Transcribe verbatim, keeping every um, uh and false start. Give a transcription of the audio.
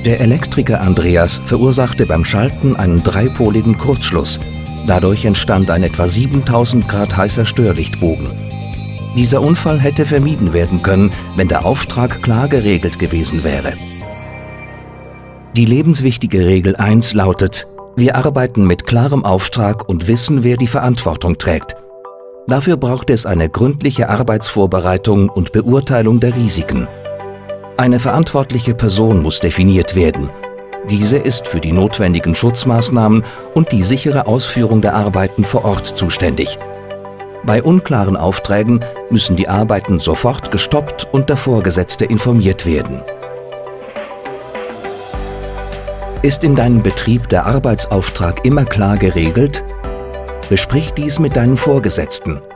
Der Elektriker Andreas verursachte beim Schalten einen dreipoligen Kurzschluss. Dadurch entstand ein etwa siebentausend Grad heißer Störlichtbogen. Dieser Unfall hätte vermieden werden können, wenn der Auftrag klar geregelt gewesen wäre. Die lebenswichtige Regel eins lautet: Wir arbeiten mit klarem Auftrag und wissen, wer die Verantwortung trägt. Dafür braucht es eine gründliche Arbeitsvorbereitung und Beurteilung der Risiken. Eine verantwortliche Person muss definiert werden. Diese ist für die notwendigen Schutzmaßnahmen und die sichere Ausführung der Arbeiten vor Ort zuständig. Bei unklaren Aufträgen müssen die Arbeiten sofort gestoppt und der Vorgesetzte informiert werden. Ist in deinem Betrieb der Arbeitsauftrag immer klar geregelt? Besprich dies mit deinen Vorgesetzten.